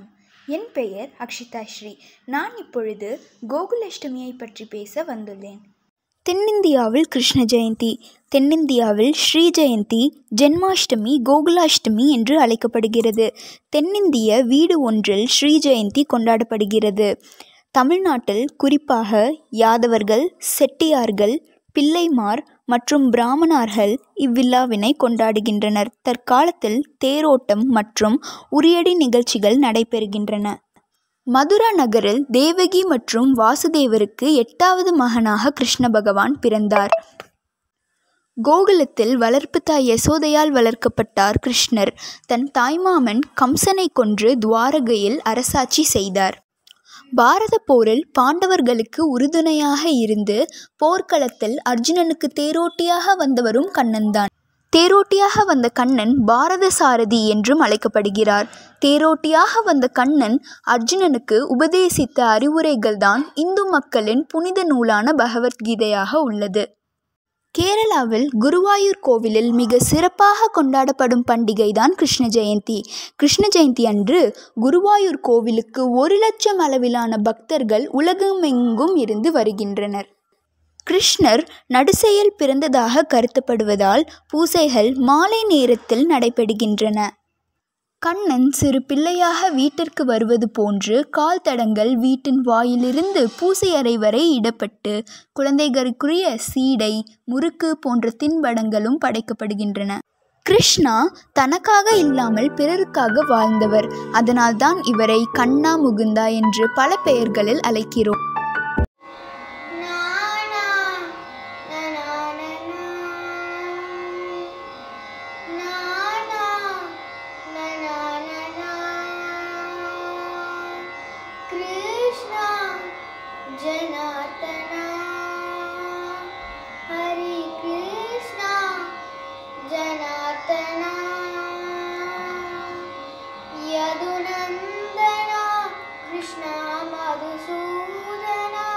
என் பெயர் அக்ஷிதா ஸ்ரீ. நான் இப்பொழுது கோகுலாஷ்டமியை பற்றி பேச வந்துள்ளேன். தென்னிந்தியாவில் கிருஷ்ண ஜெயந்தி, தென்னிந்தியாவில் ஸ்ரீ ஜெயந்தி, ஜென்மாஷ்டமி, கோகுலாஷ்டமி என்று அழைக்கப்படுகிறது. தென்னிந்திய வீடு ஒன்றில் ஸ்ரீ ஜெயந்தி கொண்டாடப்படுகிறது. தமிழ்நாட்டில் குறிப்பாக யாதவர்கள், செட்டியார்கள், பிள்ளைமார் மற்றும் பிராமணர்கள் இவ்விழாவினை கொண்டாடுகின்றனர். தற்காலத்தில் தேரோட்டம் மற்றும் உரியடி நிகழ்ச்சிகள் நடைபெறுகின்றன. மதுரா நகரில் தேவகி மற்றும் வாசுதேவருக்கு 8வது மகனாக கிருஷ்ண பகவான் பிறந்தார். கோகுலத்தில் வளர்ப்பு தாய் யசோதையால் வளர்க்கப்பட்டார் கிருஷ்ணர். தன் தாய்மாமன் கம்சனை கொன்று துவாரகையில் அரசாட்சி செய்தார். பாரத போரில் பாண்டவர்களுக்கு உறுதுணையாக இருந்து போர்க்களத்தில் அர்ஜுனனுக்கு தேரோட்டியாக வந்தவரும் கண்ணன்தான். தேரோட்டியாக வந்த கண்ணன் பாரத சாரதி என்றும் அழைக்கப்படுகிறார். தேரோட்டியாக வந்த கண்ணன் அர்ஜுனனுக்கு உபதேசித்த அறிவுரைகள்தான் இந்து மக்களின் புனித நூலான பகவத்கீதையாக உள்ளது. கேரளாவில் குருவாயூர் கோவிலில் மிக சிறப்பாக கொண்டாடப்படும் பண்டிகைதான் கிருஷ்ண ஜெயந்தி. கிருஷ்ண ஜெயந்தி அன்று குருவாயூர் கோவிலுக்கு 1,00,000 அளவிலான பக்தர்கள் உலகமெங்கும் இருந்து வருகின்றனர். கிருஷ்ணர் நடுசையில் பிறந்ததாக கருதப்படுவதால் பூசைகள் மாலை நேரத்தில் நடைபெறுகின்றன. கண்ணன் சிறு பிள்ளையாக வீட்டிற்கு வருவது போன்று கால் தடங்கள் வீட்டின் வாயிலிருந்து பூசை அறை வரை இடப்பட்டு குழந்தைகளுக்குரிய சீடை, முறுக்கு போன்ற தின்பண்டங்களும் படைக்கப்படுகின்றன. கிருஷ்ணா தனக்காக இல்லாமல் பிறருக்காக வாழ்ந்தவர். அதனால்தான் இவரை கண்ணா, முகுந்தா என்று பல பெயர்களில் அழைக்கிறோம். जनार्दना हरे कृष्णा जनार्दना यदुनंदना कृष्णा मधुसूदना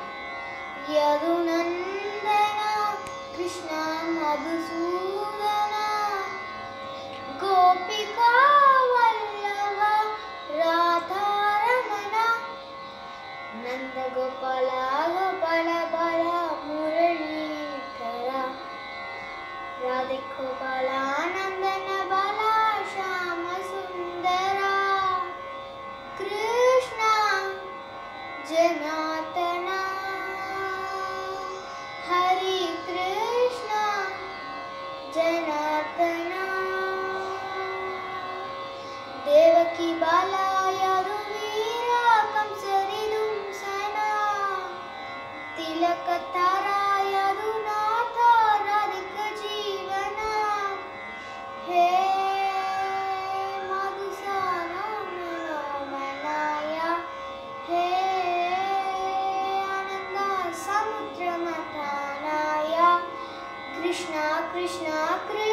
यदुनंदना कृष्णा मधुसूदना गोपिका वल्लभा राधा नंद गोपाला गोपाल बाला मुरलीधरा राधे गोपाला नंदन बाला श्याम सुंदरा कृष्णा जनार्दना हरे कृष्णा जनार्दना देवकी बाला यदुवीरा कंसरी तिलकतारा यदुनाथ राधिक जीवना हे मधुसूदना मनाया हे आनंद समुद्र मथनाया कृष्णा कृष्णा कृष्णा